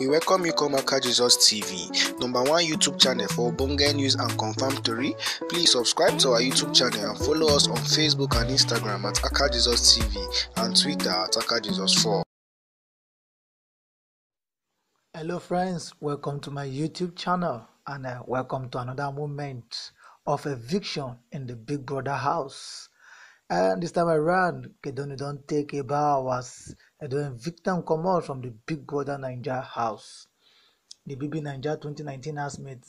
We welcome you come Jesus TV, number one YouTube channel for Ogbonge news and confirmed story. Please subscribe to our YouTube channel and follow us on Facebook and Instagram at Jesus TV and Twitter at Jesus 4. Hello friends, welcome to my YouTube channel and welcome to another moment of eviction in the Big Brother house. And this time around, Gedoni don't take a bow as they don't evict them come out from the Big Brother Naija house. The BBNaija 2019 housemate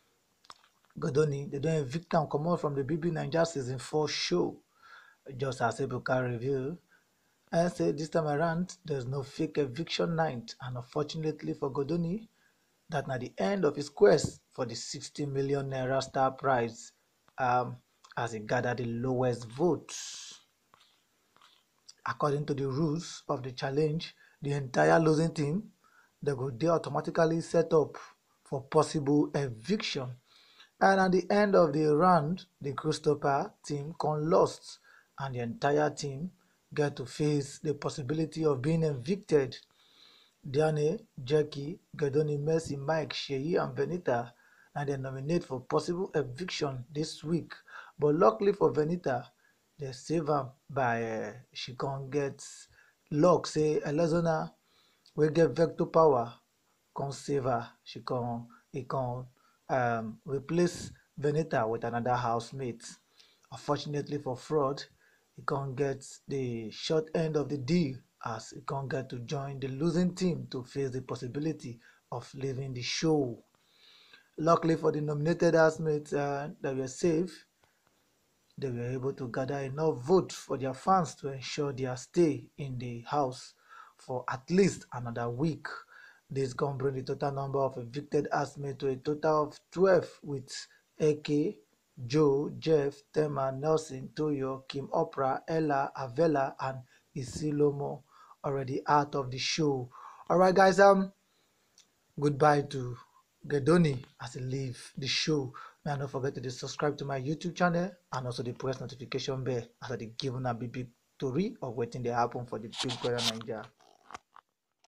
Gedoni, they don't evict them come out from the BBNaija Season 4 show, just as Ebuka revealed. I say this time around, there's no fake eviction night, and unfortunately for Gedoni, that at the end of his quest for the 60 million naira star prize, as he gathered the lowest votes. According to the rules of the challenge, the entire losing team, they automatically set up for possible eviction. And at the end of the round, the Cruisetopia team lost, and the entire team get to face the possibility of being evicted. Diane, Jackye, Gedoni, Mercy, Mike, Seyi and Venita, and they nominate for possible eviction this week. But luckily for Venita, they save her by she can get luck. Say Elozonam will get veto power, can save her. He can replace Venita with another housemate. Unfortunately for Frodd, he can't get the short end of the deal as he can't get to join the losing team to face the possibility of leaving the show. Luckily for the nominated housemates that were safe, they were able to gather enough votes for their fans to ensure their stay in the house for at least another week. This can bring the total number of evicted housemates to a total of 12, with AK, Joe, Jeff, Tema, Nelson, Toyo, Kim Oprah, Ella, Avella, and Isilomo already out of the show. Alright guys, goodbye to Gedoni as he leave the show. May not forget to subscribe to my YouTube channel and also the press notification bell as I give una big story of waiting they happen for the Big Brother Naija.